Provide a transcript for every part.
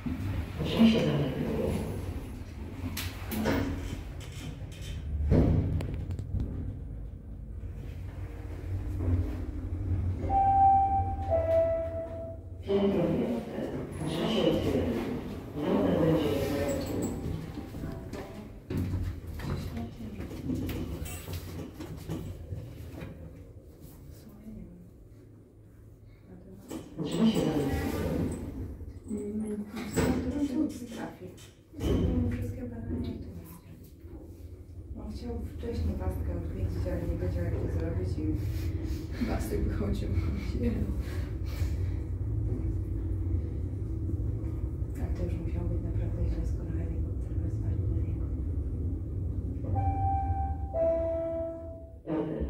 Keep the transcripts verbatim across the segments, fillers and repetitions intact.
Oczywiście dalej. Piętro piąte. Drzwi się otwierają. Woda będzie drzwi się dalej. Wszystkie badania tu on chciał wcześniej pastkę odwiedzić, ale nie wiedział jak to zrobić i pastek wychodził. A to już musiał być naprawdę źle, skoro helikopter wezwali do niego.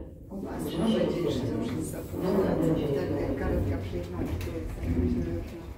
Uważam, że będzie, że to już jest za późno. Tak jak karetka przyjechała, to jest tak późno już.